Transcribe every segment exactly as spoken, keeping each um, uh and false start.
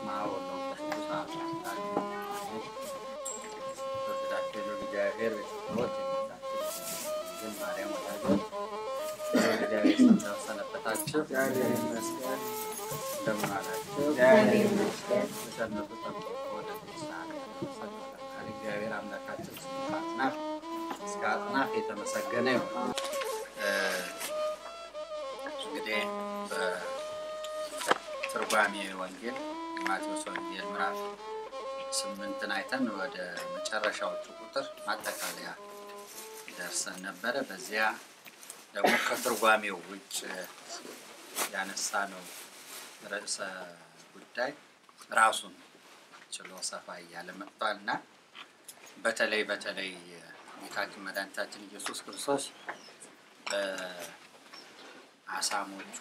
Smile or no እግዚአብሔር ቤተሰቦች ግን ማርያም ወላጆች እግዚአብሔር ሰነበታችሁ እግዚአብሔር ይመስገን እንደምን አላችሁ እግዚአብሔር ይመስገን ሰነበቱ ተብሎ ወደ ተሳለ ሰነበታችሁ እግዚአብሔር አምላካችን ስብሐትና እስከ አጥናፍ የተመሰገነ ይሁን እንግዲህ በትርጓሜ ወንጌል ማቴዎስ ወንጌል ምዕራፍ ስምንት አይተን ወደ መጨረሻው ቁጥር ማጠቃለያ ደርሰን ነበር በዚያ ደግሞ ከትርጓሜው ውጭ ያነሳነው ርዕሰ ጉዳይ ራሱን ችሎ ሰፋ ያለ መጥቷልና በተለይ በተለይ ጌታችን መድኃኒታችን ኢየሱስ ክርስቶስ በአሳሞቹ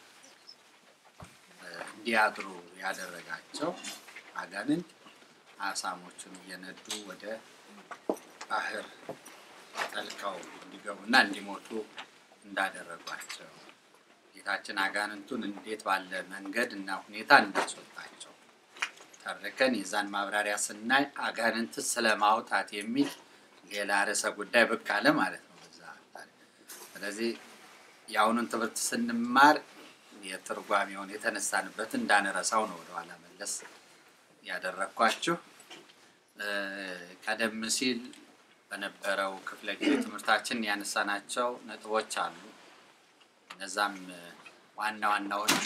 እንዲያድሩ ያደረጋቸው አጋንንት አሳሞቹን እየነዱ ወደ ባህር ጠልቀው እንዲገቡና እንዲሞቱ እንዳደረጓቸው ጌታችን አጋንንቱን እንዴት ባለ መንገድና ሁኔታ እንዳስወጣቸው ተርከን የዛን ማብራሪያ ስናይ አጋንንት ስለማውጣት የሚል ሌላ ርዕሰ ጉዳይ ብቅ አለ ማለት ነው በዛ ስለዚህ ያውኑን ትምህርት ስንማር የትርጓሜውን የተነሳንበት እንዳነረሳው ነው ወደ ኋላ መለስ ያደረኳችሁ ቀደም ሲል በነበረው ክፍለ ጊዜ ትምህርታችን ያነሳናቸው ነጥቦች አሉ እነዛም ዋና ዋናዎቹ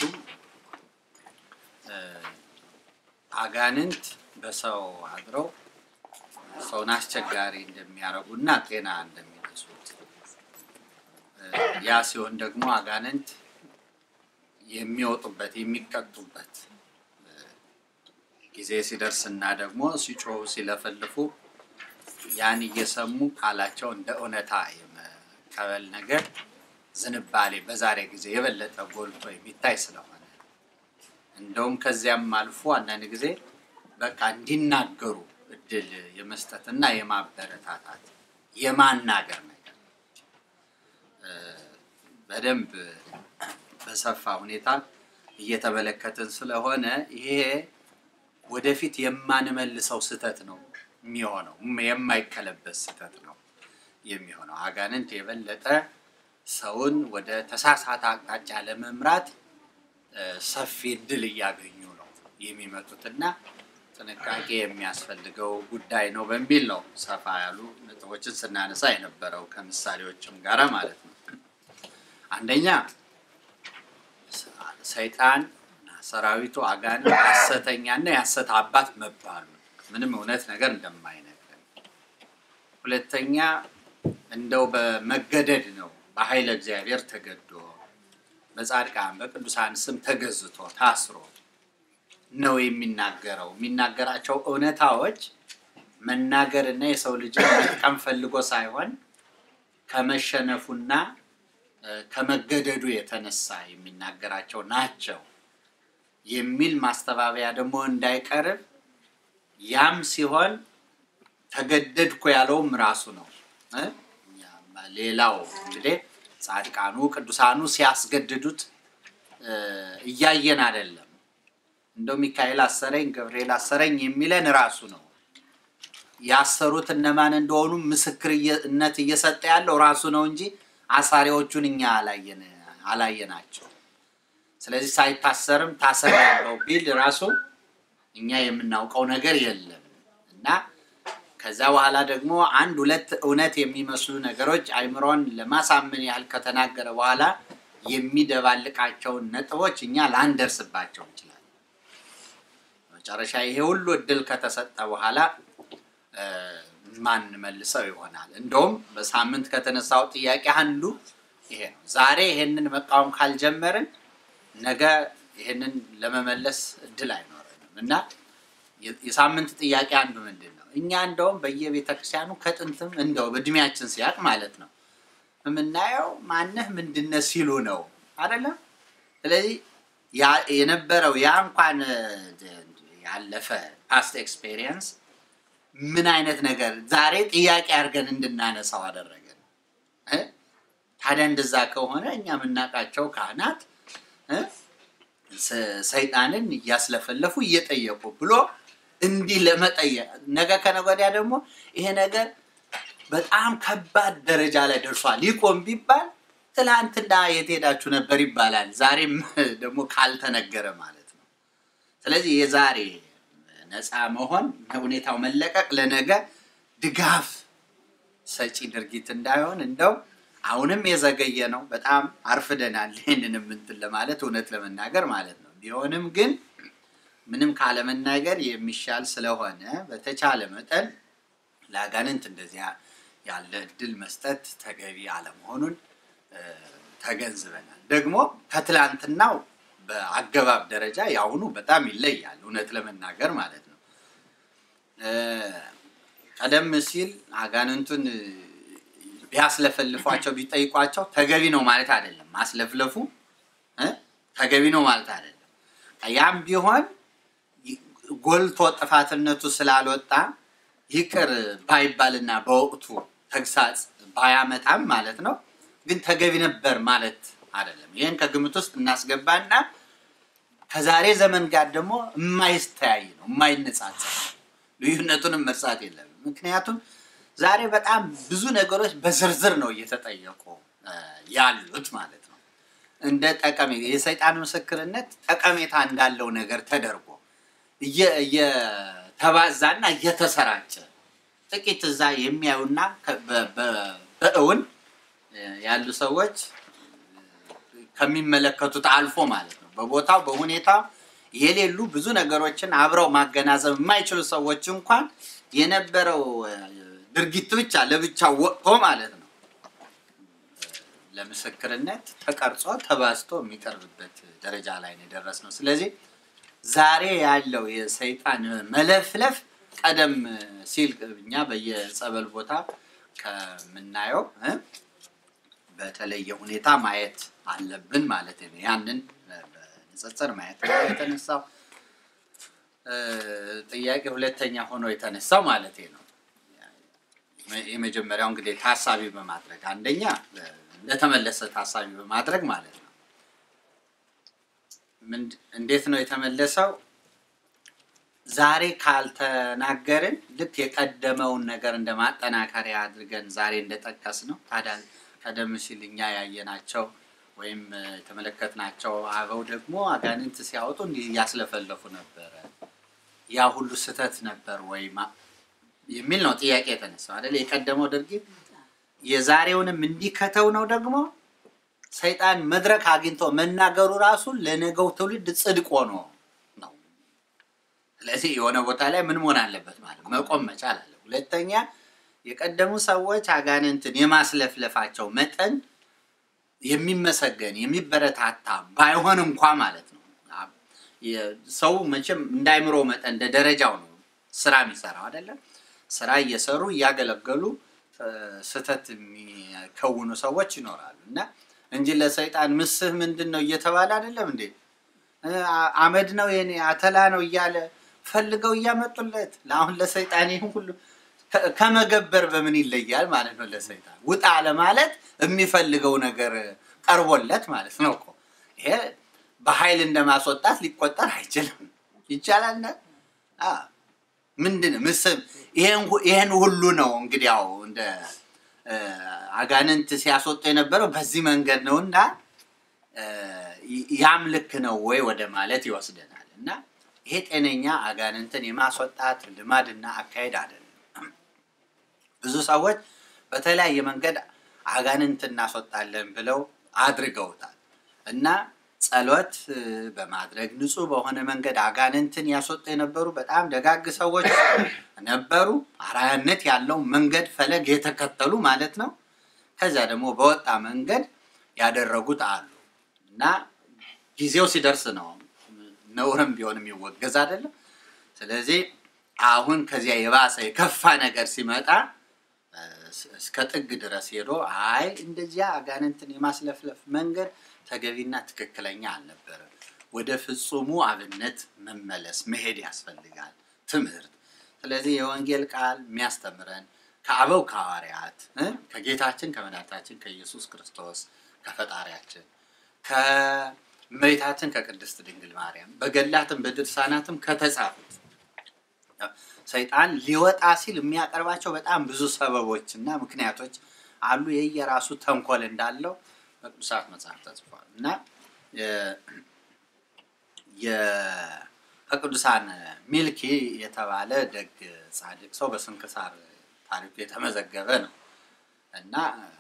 አጋንንት በሰው አድረው ሰውን አስቸጋሪ እንደሚያረጉና ጤና እንደሚነሱት ያ ሲሆን ደግሞ አጋንንት የሚወጡበት የሚቀጡበት ጊዜ ሲደርስና ደግሞ ሲጮሁ ሲለፈልፉ ያን እየሰሙ ቃላቸው እንደ ኦነታ የመቀበል ነገር ዝንባሌ በዛሬ ጊዜ የበለጠ ጎልቶ የሚታይ ስለሆነ እንደውም ከዚያም አልፎ አንዳንድ ጊዜ በቃ እንዲናገሩ እድል የመስጠትና የማበረታታት የማናገር ነገር በደንብ በሰፋ ሁኔታ እየተመለከትን ስለሆነ ይሄ ወደፊት የማንመልሰው ስተት ነው የሚሆነው የማይከለበስ ስተት ነው የሚሆነው አጋንንት የበለጠ ሰውን ወደ ተሳሳተ አቅጣጫ ለመምራት ሰፊ እድል ያገኙ ነው የሚመጡትና ጥንቃቄ የሚያስፈልገው ጉዳይ ነው በሚል ነው ሰፋ ያሉ ነጥቦችን ስናነሳ የነበረው ከምሳሌዎችም ጋራ ማለት ነው አንደኛ ሰይጣን ሰራዊቱ አጋንንት ሐሰተኛና ያሰተ አባት መባሉ ምንም እውነት ነገር እንደማይነገር ሁለተኛ እንደው በመገደድ ነው በኃይለ እግዚአብሔር ተገዶ በጻድቃን በቅዱሳን ስም ተገዝቶ ታስሮ ነው የሚናገረው የሚናገራቸው እውነታዎች መናገርና የሰው ልጅ መጥቀም ፈልጎ ሳይሆን ከመሸነፉና ከመገደዱ የተነሳ የሚናገራቸው ናቸው የሚል ማስተባበያ ደግሞ እንዳይቀርብ ያም ሲሆን ተገደድኩ ያለውም ራሱ ነው ሌላው እንግዲህ ጻድቃኑ ቅዱሳኑ ሲያስገድዱት እያየን አይደለም እንደው ሚካኤል አሰረኝ ገብርኤል አሰረኝ የሚለን ራሱ ነው ያሰሩት እነማን እንደሆኑ ምስክርነት እየሰጠ ያለው ራሱ ነው እንጂ አሳሪዎቹን እኛ አላየን አላየናቸው ስለዚህ ሳይታሰርም ታሰራለው ቢል ራሱ እኛ የምናውቀው ነገር የለም እና ከዛ በኋላ ደግሞ አንድ ሁለት እውነት የሚመስሉ ነገሮች አይምሮን ለማሳመን ያህል ከተናገረ በኋላ የሚደባልቃቸው ነጥቦች እኛ ላንደርስባቸው እንችላለን መጨረሻ ይሄ ሁሉ እድል ከተሰጠ በኋላ ማን መልሰው ይሆናል እንደውም በሳምንት ከተነሳው ጥያቄ አንዱ ይሄ ነው ዛሬ ይሄንን መቃወም ካልጀመርን ነገ ይሄንን ለመመለስ እድል አይኖርም እና የሳምንት ጥያቄ አንዱ ምንድነው እኛ እንደውም በየቤተክርስቲያኑ ከጥንትም እንደው በእድሜያችን ሲያቅ ማለት ነው ምንናየው ማነህ ምንድነው ሲሉ ነው አይደለ ስለዚህ ያ የነበረው ያ እንኳን ያለፈ past experience ምን አይነት ነገር ዛሬ ጥያቄ አድርገን እንድናነሳው አደረገን እ ታዲያ እንደዛ ከሆነ እኛ ምናቃቸው ካህናት እ ሰይጣንን ያስለፈለፉ እየጠየቁ ብሎ እንዲህ ለመጠየቅ ነገ ከነገዲያ ደግሞ ይሄ ነገር በጣም ከባድ ደረጃ ላይ ደርሷል ይቆም ቢባል ትላንትና የት ሄዳችሁ ነበር ይባላል ዛሬም ደግሞ ካልተነገረ ማለት ነው ስለዚህ የዛሬ ነፃ መሆን ሁኔታው መለቀቅ ለነገ ድጋፍ ሰጪ ድርጊት እንዳይሆን እንደው አሁንም የዘገየ ነው በጣም አርፍደናል ይሄንንም እንትን ለማለት እውነት ለመናገር ማለት ነው ቢሆንም ግን ምንም ካለ መናገር የሚሻል ስለሆነ በተቻለ መጠን ለአጋንንት እንደዚያ ያለ ድል መስጠት ተገቢ አለመሆኑን ተገንዝበናል ደግሞ ከትላንትናው በአገባብ ደረጃ ያውኑ በጣም ይለያል እውነት ለመናገር ማለት ነው ቀደም ሲል አጋንንቱን ቢያስለፈልፏቸው ቢጠይቋቸው ተገቢ ነው ማለት አይደለም ማስለፍለፉ እ ተገቢ ነው ማለት አይደለም ያም ቢሆን ጎልቶ ጥፋትነቱ ስላልወጣ ይቅር ባይባልና በወቅቱ ተግሳጽ ባያመጣም ማለት ነው ግን ተገቢ ነበር ማለት አይደለም ይሄን ከግምት ውስጥ እናስገባና ከዛሬ ዘመን ጋር ደግሞ የማይስተያይ ነው የማይነጻጸር ልዩነቱንም መርሳት የለም ምክንያቱም ዛሬ በጣም ብዙ ነገሮች በዝርዝር ነው እየተጠየቁ ያሉት ማለት ነው እንደ ጠቀሜ የሰይጣን ምስክርነት ጠቀሜታ እንዳለው ነገር ተደርጎ እየተባዛና እየተሰራጨ ጥቂት እዛ የሚያዩና በእውን ያሉ ሰዎች ከሚመለከቱት አልፎ ማለት ነው በቦታው በሁኔታው የሌሉ ብዙ ነገሮችን አብረው ማገናዘብ የማይችሉ ሰዎች እንኳን የነበረው ድርጊት ብቻ ለብቻው ወጥቶ ማለት ነው ለምስክርነት ተቀርጾ ተባስቶ የሚቀርብበት ደረጃ ላይ ነው ደረስነው ስለዚህ ዛሬ ያለው የሰይጣን መለፍለፍ ቀደም ሲል እኛ በየጸበል ቦታ ከምናየው በተለየ ሁኔታ ማየት አለብን ማለት ነው ያንን በንጽጽር ማየት የተነሳው ጥያቄ ሁለተኛ ሆኖ የተነሳው ማለት ነው የመጀመሪያው እንግዲህ ታሳቢ በማድረግ አንደኛ ለተመለሰ ታሳቢ በማድረግ ማለት ነው ምን እንዴት ነው የተመለሰው ዛሬ ካልተናገርን ልክ የቀደመውን ነገር እንደማጠናከሪያ አድርገን ዛሬ እንደተጠቀስ ነው ታዲያ ቀደም ሲልኛ ያየናቸው ወይም ተመለከትናቸው አበው ደግሞ አጋንንት ሲያወጡ እንዲህ ያስለፈለፉ ነበር ያ ሁሉ ስተት ነበር ወይማ የሚል ነው ጥያቄ የተነሳው አይደል የቀደመው ድርጊት የዛሬውንም እንዲከተው ነው ደግሞ ሰይጣን መድረክ አግኝቶ መናገሩ ራሱ ለነገው ትውልድ ጽድቆ ነው ነው ስለዚህ የሆነ ቦታ ላይ ምን መሆን አለበት ማለት መቆም መቻል አለ ሁለተኛ የቀደሙ ሰዎች አጋንንትን የማስለፍለፋቸው መጠን የሚመሰገን የሚበረታታ ባይሆን እንኳን ማለት ነው የሰው መቼም እንዳይምሮ መጠን እንደ ደረጃው ነው ስራ የሚሰራው አይደለም ስራ እየሰሩ ያገለገሉ ስተት የሚከውኑ ሰዎች ይኖራሉ እና እንጂ ለሰይጣን ምስህ ምንድነው እየተባለ አይደለም እንዴ አመድ ነው የኔ አተላ ነው እያለ ፈልገው ያመጡለት ለአሁን ለሰይጣን ይሁን ሁሉ ከመገበር በምን ይለያል ማለት ነው ለሰይጣን ውጣ አለ ማለት የሚፈልገው ነገር ቀርቦለት ማለት ነው እኮ ይሄ በኃይል እንደማስወጣት ሊቆጠር አይችልም ይቻላል አ ምንድነው ምስም ይሄን ይሄን ሁሉ ነው እንግዲህ ያው እንደ አጋንንት ሲያስወጣ የነበረው በዚህ መንገድ ነውና ያምልክ ነው ወይ ወደ ማለት ይወስደናል እና ይሄ ጤነኛ አጋንንትን የማስወጣት ልማድና አካሄድ አይደለም ብዙ ሰዎች በተለያየ መንገድ አጋንንትን እናስወጣለን ብለው አድርገውታል እና ጸሎት በማድረግ ንጹህ በሆነ መንገድ አጋንንትን ያስወጡ የነበሩ በጣም ደጋግ ሰዎች ነበሩ አራያነት ያለው መንገድ ፈለግ የተከተሉ ማለት ነው ከዛ ደግሞ በወጣ መንገድ ያደረጉት አሉ እና ጊዜው ሲደርስ ነው ነውርም ቢሆንም ይወገዝ አይደለም ስለዚህ አሁን ከዚያ የባሰ የከፋ ነገር ሲመጣ እስከ ጥግ ድረስ ሄዶ አይ እንደዚያ አጋንንትን የማስለፍለፍ መንገድ ተገቢና ትክክለኛ አልነበረ ወደ ፍጹሙ አብነት መመለስ መሄድ ያስፈልጋል ትምህርት ስለዚህ የወንጌል ቃል የሚያስተምረን ከአበው ከሐዋርያት ከጌታችን ከመድኃኒታችን ከኢየሱስ ክርስቶስ ከፈጣሪያችን እመቤታችን ከቅድስት ድንግል ማርያም በገላትም በድርሳናትም ከተጻፉት ሰይጣን ሊወጣ ሲል የሚያቀርባቸው በጣም ብዙ ሰበቦችና ምክንያቶች አሉ የየራሱ ተንኮል እንዳለው በቅዱሳት መጽሐፍ ተጽፏል እና የ ከቅዱሳን ሚልኪ የተባለ ደግ ጻድቅ ሰው በስንክሳር ታሪኩ የተመዘገበ ነው እና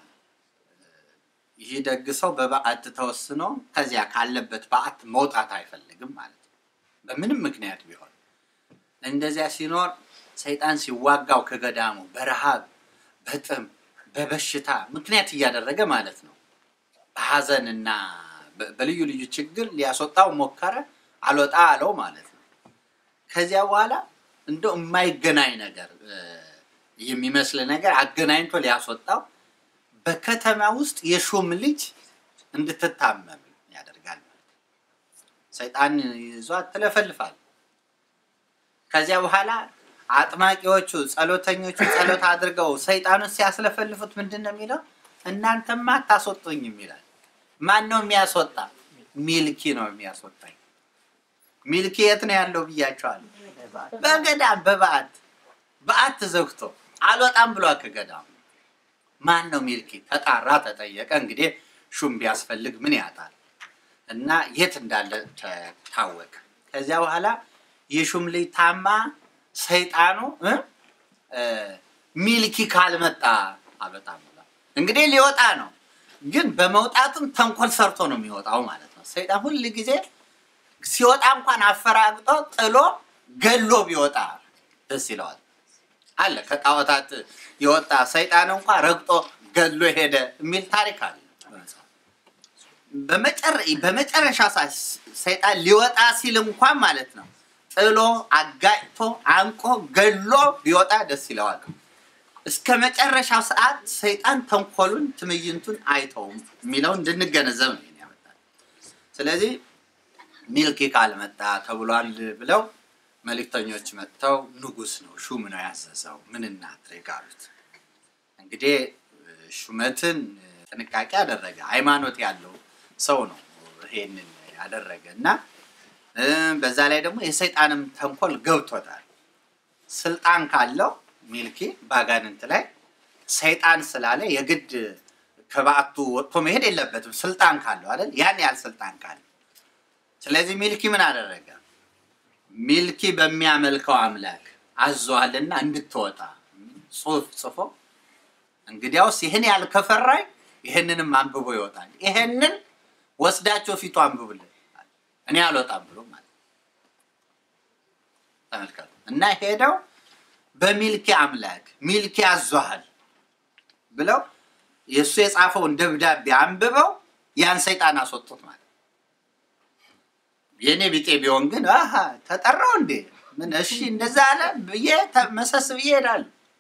ይህ ደግ ሰው በበዓት ተወስኖ ከዚያ ካለበት በዓት መውጣት አይፈልግም ማለት ነው በምንም ምክንያት ቢሆን እንደዚያ ሲኖር ሰይጣን ሲዋጋው ከገዳሙ በረሃብ በጥም በበሽታ ምክንያት እያደረገ ማለት ነው በሐዘንና በልዩ ልዩ ችግር ሊያስወጣው ሞከረ አልወጣ አለው ማለት ነው ከዚያ በኋላ እንደው የማይገናኝ ነገር የሚመስል ነገር አገናኝቶ ሊያስወጣው በከተማ ውስጥ የሹም ልጅ እንድትታመም ያደርጋል ሰይጣን ይዟት ተለፈልፋል ከዚያ በኋላ አጥማቂዎቹ ጸሎተኞቹ ጸሎት አድርገው ሰይጣኑን ሲያስለፈልፉት ምንድነው የሚለው እናንተማ ታስወጡኝም ይላል ማን ነው የሚያስወጣ ሚልኪ ነው የሚያስወጣኝ ሚልኪ የት ነው ያለው ብያቸዋለሁ በገዳም በበዓት በዓት ዘግቶ አልወጣም ብሎ ከገዳም ማን ነው ሚልኪ ተጣራ ተጠየቀ እንግዲህ ሹም ቢያስፈልግ ምን ያጣል እና የት እንዳለ ታወቀ ከዚያ በኋላ የሹም ልጅ ታማ ሰይጣኑ ሚልኪ ካልመጣ አልወጣም ብሎ እንግዲህ ሊወጣ ነው ግን በመውጣቱም ተንኮል ሰርቶ ነው የሚወጣው ማለት ነው ሰይጣን ሁሉ ጊዜ ሲወጣ እንኳን አፈራግጦ ጥሎ ገሎ ቢወጣ ደስ ይለዋል አለ ከጣዖታት ይወጣ ሰይጣን እንኳን ረግጦ ገሎ ሄደ የሚል ታሪክ አለ በመጨረ በመጨረሻ ሰይጣን ሊወጣ ሲል እንኳን ማለት ነው ጥሎ አጋጭቶ አንቆ ገሎ ቢወጣ ደስ ይለዋል እስከ መጨረሻው ሰዓት ሰይጣን ተንኮሉን ትምይንቱን አይተው ሚለው እንድንገነዘብ ነው ያመጣል ስለዚህ ሚልኪ ካልመጣ ተብሏል ብለው መልእክተኞች መጥተው ንጉስ ነው ሹም ነው ያዘዘው ምን እናድርግ አሉት እንግዲህ ሹመትን ጥንቃቄ አደረገ ሃይማኖት ያለው ሰው ነው ይሄንን ያደረገና በዛ ላይ ደግሞ የሰይጣንም ተንኮል ገብቶታል ስልጣን ካለው ሚልኪ ባጋንንት ላይ ሰይጣን ስላለ የግድ ከባቱ ወጥቶ መሄድ የለበትም ስልጣን ካለው አይደል ያን ያል ስልጣን ካለ ስለዚህ ሚልኪ ምን አደረገ ሚልኪ በሚያመልከው አምላክ አዟልና እንድትወጣ ጽፍ ጽፎ እንግዲያውስ ይሄን ያልከፈራይ ይሄንንም አንብቦ ይወጣል ይሄንን ወስዳቸው ፊቱ አንብቡልኝ እኔ አልወጣም ብሎ ማለት ተመልከቱ እና ሄደው በሚልኪ አምላክ ሚልኪ አዟል ብለው የሱ የጻፈው ደብዳቤ አንብበው ያን ሰይጣን አስወጡት ማለት የኔ ቢጤ ቢሆን ግን አሃ ተጠራው እንዴ ምን እሺ እንደዛ አለ ብዬ ተመሰስ ብዬ ሄዳል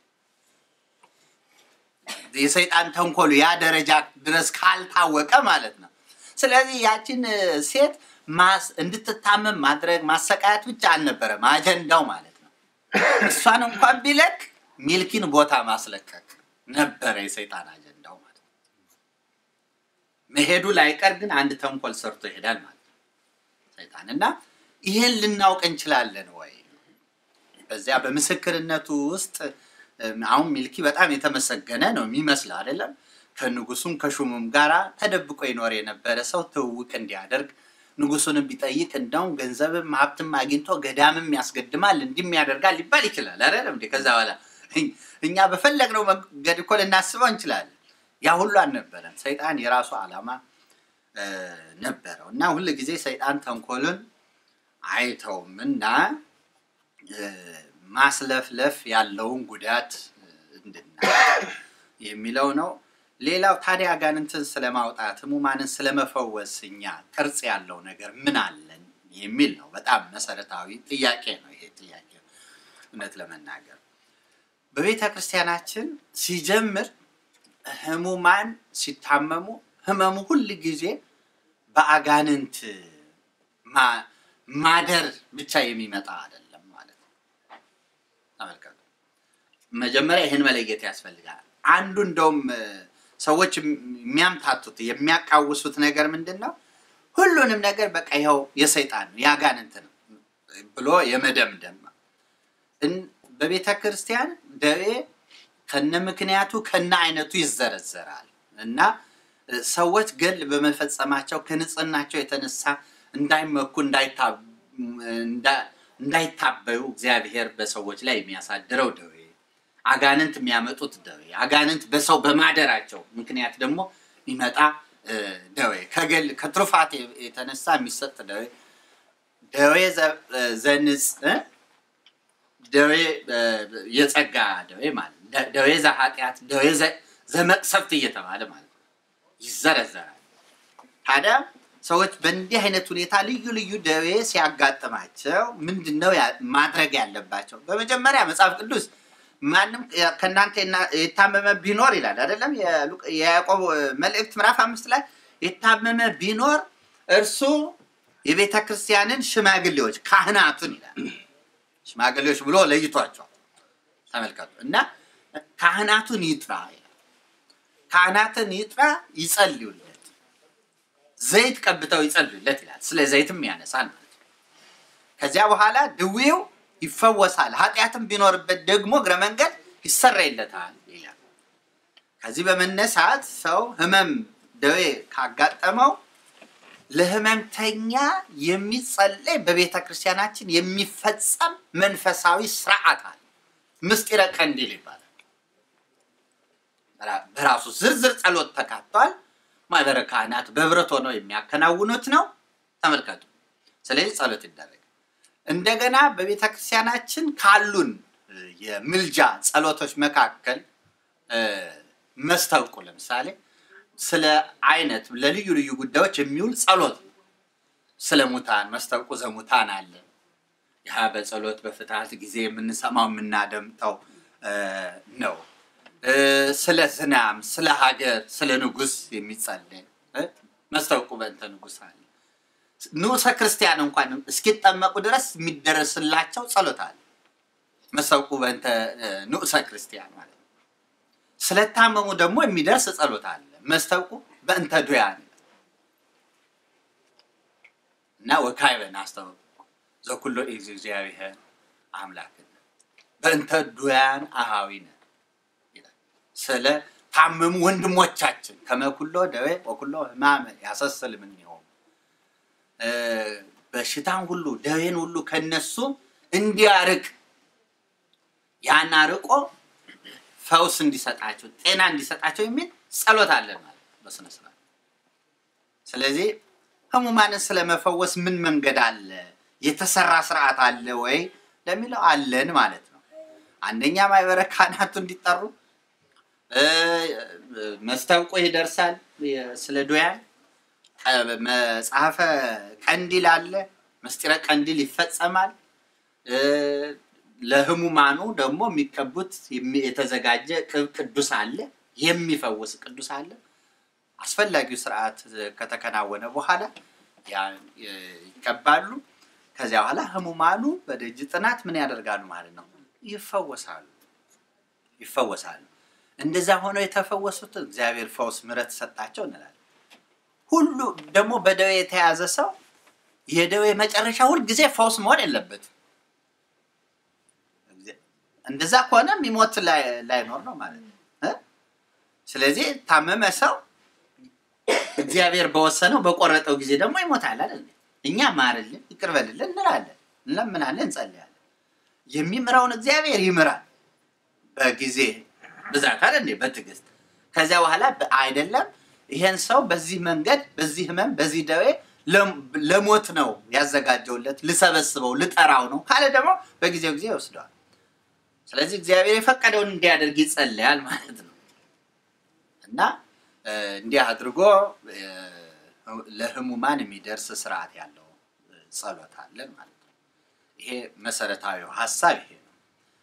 የሰይጣን ተንኮሉ ያ ደረጃ ድረስ ካልታወቀ ማለት ነው ስለዚህ ያቺን ሴት ማስ እንድትታመም ማድረግ ማሰቃያት ብቻ አልነበረም አጀንዳው ማለት ነው እሷን እንኳን ቢለክ ሚልኪን ቦታ ማስለከክ ነበር የሰይጣን አጀንዳው ማለት ነው መሄዱ ላይቀር ግን አንድ ተንኮል ሰርቶ ይሄዳል ማለት ነው ሰይጣንና ይሄን ልናውቅ እንችላለን ወይ በዚያ በምስክርነቱ ውስጥ አሁን ሚልኪ በጣም የተመሰገነ ነው የሚመስለው አይደለም ከንጉሱም ከሹሙም ጋራ ተደብቆ ይኖር የነበረ ሰው ተውቅ እንዲያደርግ ንጉሱንም ቢጠይቅ እንደው ገንዘብም ሀብትም አግኝቶ ገዳምም ያስገድማል እንዲም ያደርጋል ሊባል ይችላል አይደል እንዴ ከዛ በኋላ እኛ በፈለግነው መንገድ እኮ ልናስበው እንችላለን ያ ሁሉ አልነበረም ሰይጣን የራሱ ዓላማ ነበረውና ሁሉ ጊዜ ሰይጣን ተንኮልን አይተውምና ማስለፍለፍ ያለውን ጉዳት እንድና የሚለው ነው ሌላው ታዲያ አጋንንትን ስለማውጣት ሙማንን ስለመፈወስኛ ቅርጽ ያለው ነገር ምን አለን የሚል ነው በጣም መሰረታዊ ጥያቄ ነው ይሄ ጥያቄ እውነት ለመናገር በቤተ ክርስቲያናችን ሲጀምር ህሙማን ሲታመሙ ህመሙ ሁሉ ጊዜ በአጋንንት ማ ማደር ብቻ የሚመጣ አይደለም ማለት ነው ተመልከቱ መጀመሪያ ይሄን መለየት ያስፈልጋል አንዱ እንደውም ሰዎች የሚያምታቱት የሚያቃውሱት ነገር ምንድነው ሁሉንም ነገር በቃ ይኸው የሰይጣን ነው ያጋንንት ነው ብሎ የመደምደም በቤተ ክርስቲያን ደዌ ከነ ምክንያቱ ከነ አይነቱ ይዘረዘራል እና ሰዎች ገል በመፈጸማቸው ከንጽህናቸው የተነሳ እንዳይመኩ እንዳይታብ እንዳይታበዩ እግዚአብሔር በሰዎች ላይ የሚያሳድረው ደዌ አጋንንት የሚያመጡት ደዌ አጋንንት በሰው በማደራቸው ምክንያት ደግሞ ይመጣ ደዌ ከገል ከትሩፋት የተነሳ የሚሰጥ ደዌ ደዌ ዘንጽ ደዌ የጸጋ ደዌ ማለት ደዌ ዘኃጢአት ደዌ ዘመቅሰፍት እየተባለ ማለት ይዘረዘራል ታዲያ ሰዎች በእንዲህ አይነት ሁኔታ ልዩ ልዩ ደዌ ሲያጋጥማቸው ምንድነው ማድረግ ያለባቸው በመጀመሪያ መጽሐፍ ቅዱስ ማንንም ከናንተ የታመመ ቢኖር ይላል አይደለም የያዕቆብ መልእክት ምዕራፍ አምስት ላይ የታመመ ቢኖር እርሱ የቤተ ክርስቲያንን ሽማግሌዎች ካህናቱን ይላል ሽማግሌዎች ብሎ ለይቷቸው ተመልከቱ እና ካህናቱን ይጥራ ካህናቱን ይጥራ ይጸልዩለት ዘይት ቀብተው ይጸልዩለት ይላል ስለ ዘይትም ያነሳል ማለት ከዚያ በኋላ ድዌው ይፈወሳል ኃጢያትም ቢኖርበት ደግሞ ግረ መንገድ ይሰረይለታል ይላል ከዚህ በመነሳት ሰው ህመም ደዌ ካጋጠመው ለህመምተኛ የሚጸለይ በቤተ ክርስቲያናችን የሚፈጸም መንፈሳዊ ሥርዓት አለ ምስጢረ ቀንዲል ይባላል በራሱ ዝርዝር ጸሎት ተካቷል ማህበረ ካህናት በብረት ሆነው የሚያከናውኑት ነው ተመልከቱ ስለዚህ ጸሎት ይደረግ እንደገና በቤተ ክርስቲያናችን ካሉን የምልጃ ጸሎቶች መካከል መስተውቁ ለምሳሌ ስለ አይነት ለልዩ ልዩ ጉዳዮች የሚውል ጸሎት ስለ ሙታን መስተውቁ ዘሙታን አለ ያ በጸሎት በፍትሐት ጊዜ የምንሰማው የምናደምጠው ነው ስለ ዝናም ስለ ሀገር ስለ ንጉስ የሚጸለይ መስተውቁ በእንተ ንጉስ አለ ንዑሰ ክርስቲያን እንኳን እስኪጠመቁ ድረስ የሚደረስላቸው ጸሎት አለ መስተውቁ በእንተ ንዑሰ ክርስቲያን ማለት ስለታመሙ ደግሞ የሚደርስ ጸሎት አለ መስተውቁ በእንተ ዱያን እና ወካይበን አስተውቁ ዘኩሎ እግዚአብሔር አምላክን በእንተ ዱያን አሃዊነ ስለ ታመሙ ወንድሞቻችን ከመኩሎ ደዌ ወኩሎ ህማም ያሰሰል ምን ይሆን በሽታን ሁሉ ደዌን ሁሉ ከነሱ እንዲያርቅ ያናርቆ ፈውስ እንዲሰጣቸው ጤና እንዲሰጣቸው የሚል ጸሎት አለ ማለት በስነ ስርዓት ስለዚህ ህሙማንን ስለመፈወስ ምን መንገድ አለ የተሰራ ሥርዓት አለ ወይ ለሚለው አለን ማለት ነው አንደኛ ማህበረ ካህናቱ እንዲጠሩ መስተውቁ ይደርሳል ስለ ዱያን መጽሐፈ ቀንዲል አለ ምስጢረ ቀንዲል ይፈጸማል ለህሙማኑ ደግሞ የሚቀቡት የተዘጋጀ ቅዱስ አለ የሚፈውስ ቅዱስ አለ አስፈላጊው ሥርዓት ከተከናወነ በኋላ ያ ይቀባሉ ከዚያ በኋላ ህሙማኑ በደጅ ጥናት ምን ያደርጋሉ ማለት ነው ይፈወሳሉ ይፈወሳሉ እንደዛ ሆኖ የተፈወሱት እግዚአብሔር ፈውስ ምረት ሰጣቸው እንላለን ሁሉ ደግሞ በደዌ የተያዘ ሰው የደዌ መጨረሻ ሁሉ ጊዜ ፈውስ መሆን የለበትም እንደዛ ከሆነ የሚሞት ላይ ላይ ኖር ነው ማለት ነው ስለዚህ ታመመ ሰው እግዚአብሔር በወሰነው በቆረጠው ጊዜ ደግሞ ይሞታል አይደል እኛ ማርልን ይቅርበልልን እንላለን እንለምናለን እንጸልያለን የሚምራውን እግዚአብሔር ይምራል በጊዜ በዛት አይደል በትግስት ከዚያ በኋላ አይደለም ይሄን ሰው በዚህ መንገድ በዚህ ህመም በዚህ ደዌ ለሞት ነው ያዘጋጀውለት ልሰበስበው ልጠራው ነው ካለ ደግሞ በጊዜው ጊዜ ይወስደዋል ስለዚህ እግዚአብሔር የፈቀደውን እንዲያደርግ ይጸልያል ማለት ነው እና እንዲህ አድርጎ ለህሙማን የሚደርስ ሥርዓት ያለው ጸሎት አለ ማለት ነው ይሄ መሰረታዊ ሐሳብ ይሄ ነው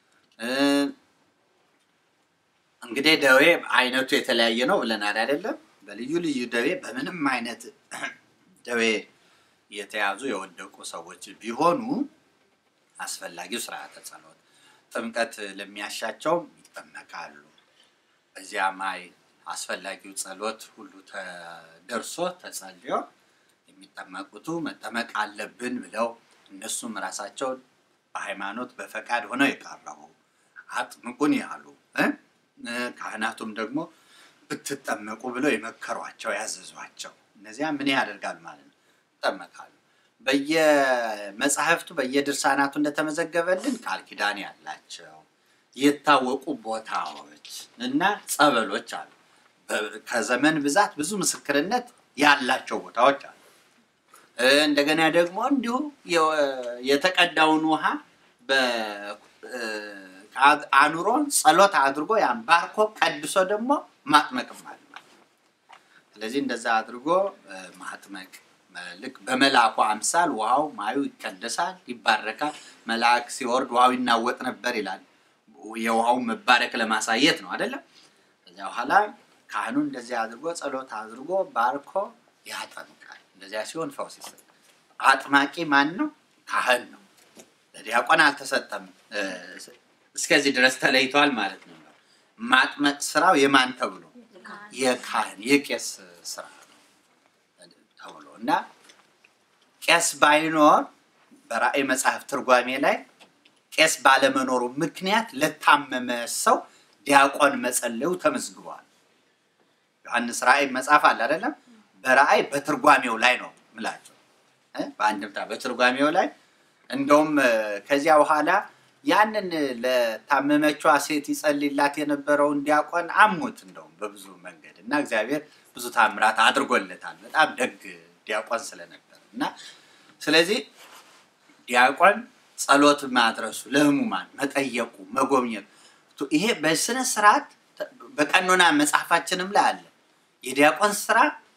እንግዲህ ደዌ አይነቱ የተለያየ ነው ብለናል አይደለም በልዩ ልዩ ደዌ በምንም አይነት ደዌ የተያዙ የወደቁ ሰዎች ቢሆኑ አስፈላጊው ሥርዓተ ጸሎት ጥምቀት ለሚያሻቸው ይጠመቃሉ በዚያ ማይ አስፈላጊው ጸሎት ሁሉ ተደርሶ ተጸልዮ የሚጠመቁቱ መጠመቅ አለብን ብለው እነሱም ራሳቸው በሃይማኖት በፈቃድ ሆነው የቀረቡ አጥምቁን ያሉ ካህናቱም ደግሞ ብትጠመቁ ብለው የመከሯቸው ያዘዟቸው እነዚያ ምን ያደርጋል ማለት ነው ተጠመቃሉ በየመጽሐፍቱ በየድርሳናቱ እንደተመዘገበልን ቃል ኪዳን ያላቸው የታወቁ ቦታዎች እና ጸበሎች አሉ ከዘመን ብዛት ብዙ ምስክርነት ያላቸው ቦታዎች አሉ እንደገና ደግሞ እንዲሁ የተቀዳውን ውሃ በአኑሮን ጸሎት አድርጎ ያን ባርኮ ቀድሶ ደግሞ ማጥመቅ ማለት ስለዚህ እንደዛ አድርጎ ማጥመቅ ልክ በመላኩ አምሳል ውሃው ማዩ ይቀደሳል ይባረካል መልአክ ሲወርድ ውሃው ይናወጥ ነበር ይላል የውሃው መባረክ ለማሳየት ነው አይደል ከዚያ በኋላ ካህኑ እንደዚህ አድርጎ ጸሎት አድርጎ ባርኮ ያጠምቃል እንደዚያ ሲሆን ፈውስ ይሰጣል አጥማቂ ማን ነው ካህን ነው ለዲያቆን አልተሰጠም እስከዚህ ድረስ ተለይቷል ማለት ነው ማጥመቅ ስራው የማን ተብሎ የካህን የቄስ ስራ ተብሎና ቄስ ባይኖር በራእይ መጽሐፍ ትርጓሜ ላይ ቄስ ባለመኖሩ ምክንያት ለታመመ ሰው ዲያቆን መጸለዩ ተመዝግቧል ዮሐንስ ራእይ መጽሐፍ አለ አይደለም በራእይ በትርጓሜው ላይ ነው ምላቸው በአንድምታ በትርጓሜው ላይ እንደውም ከዚያ በኋላ ያንን ለታመመችው ሴት ይጸልይላት የነበረውን ዲያቆን አሙት እንደውም በብዙ መንገድ እና እግዚአብሔር ብዙ ታምራት አድርጎለታል በጣም ደግ ዲያቆን ስለነበርና ስለዚህ ዲያቆን ጸሎት ማድረሱ ለህሙማን መጠየቁ መጎብኘቱ ይሄ በስነ ስርዓት በቀኖና መጽሐፋችንም ላይ አለ የዲያቆን ስራ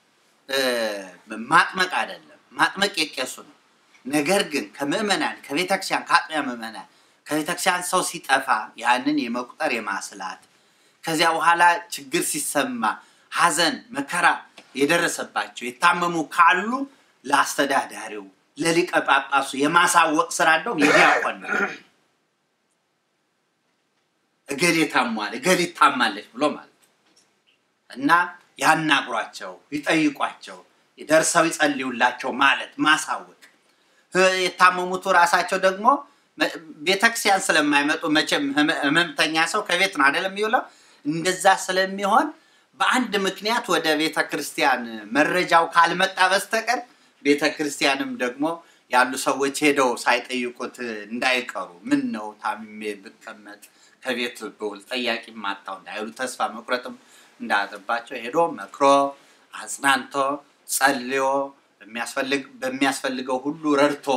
ማጥመቅ አይደለም ማጥመቅ የቄሱ ነው ነገር ግን ከመመናን ከቤተክርስቲያን ካጥያ መመናን ከቤተክርስቲያን ሰው ሲጠፋ ያንን የመቁጠር የማስላት ከዚያ በኋላ ችግር ሲሰማ ሐዘን መከራ የደረሰባቸው የታመሙ ካሉ ለአስተዳዳሪው ለሊቀ ጳጳሱ የማሳወቅ ስራ እንደው የዲያቆን ነው እገሌ ታሟል እገሌ ታማለች ብሎ ማለት እና ያናግሯቸው ይጠይቋቸው ይደርሰው ይጸልዩላቸው ማለት ማሳወቅ የታመሙቱ ራሳቸው ደግሞ ቤተክርስቲያን ስለማይመጡ መቼም ህመምተኛ ሰው ከቤት ነው አይደለም ይውለው እንደዛ ስለሚሆን በአንድ ምክንያት ወደ ቤተክርስቲያን መረጃው ካልመጣ በስተቀር ቤተክርስቲያንም ደግሞ ያሉ ሰዎች ሄደው ሳይጠይቁት እንዳይቀሩ ምን ነው ታምሜ ብቀመጥ ከቤት በውል ጠያቂ ማጣው እንዳይሉ ተስፋ መቁረጥም እንዳደረባቸው ሄዶ መክሮ አጽናንቶ ጸልዮ በሚያስፈልግ በሚያስፈልገው ሁሉ ረድቶ